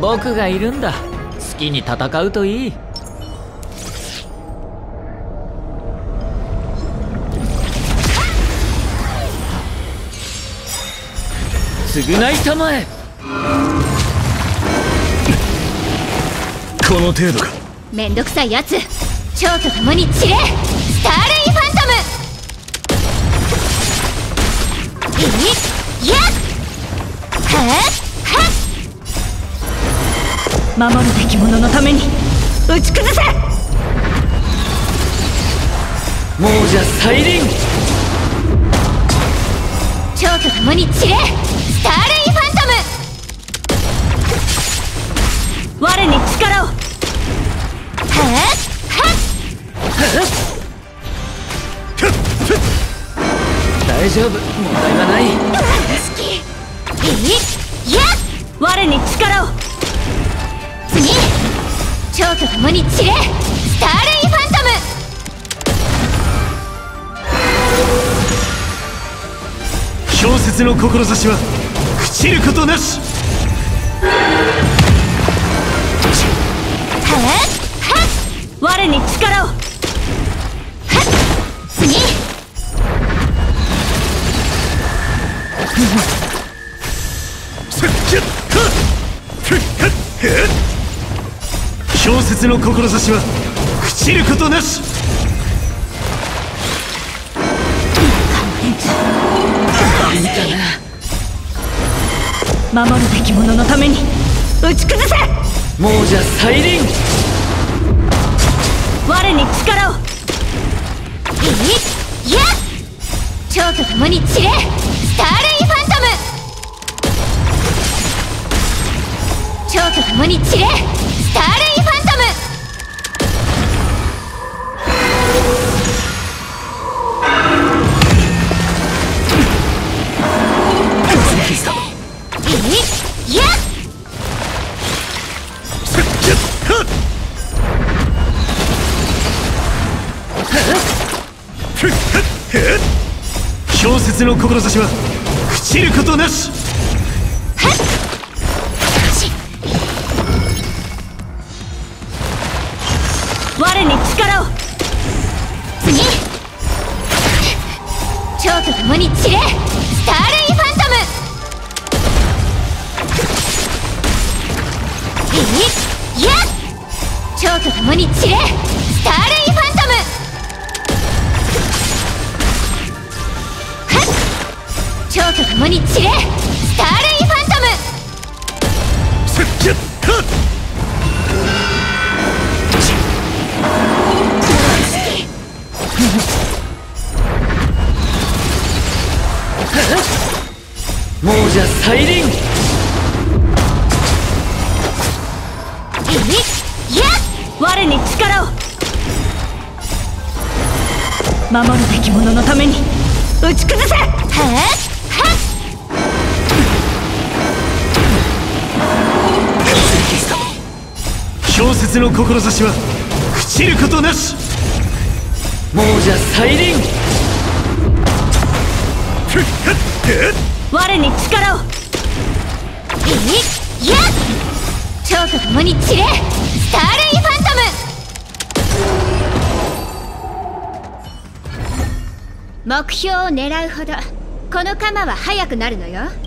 僕がいるんだ。好きに戦うといい。償いたまえ。 この程度か。 めんどくさいやつ、蝶と共に散れ、スターレイファントム。いやっはっ、守るべき者のために打ち崩せ。 亡者再臨。 蝶と共に散れ、スターレイファントム。我に力を。 大丈夫、問題はない。 我に力を。次、蝶と共に散れ、スターレイファントム。 氷雪の志は朽ちることなし。 我に力を。次、 氷雪の志は朽ちることなし。 守るべき者のために打ち崩せ。 亡者再臨。 我に力を。蝶と共に散れ、スターレイファントム。蝶と共に散れ、スターレイファントム。 氷雪の志は朽ちることなし。 我に力を。次、蝶と共に散れ、スターレイファントム。蝶と共に散れ、スターレイファントム。蝶と共に散れ、スターレイファントム。 亡者再臨。 我に力を。守るべき者のために打ち崩せ。 氷雪の志は朽ちることなし。 亡者再臨。 我に力を。蝶と共に散れ、スターレイファントム。目標を狙うほどこの鎌は速くなるのよ。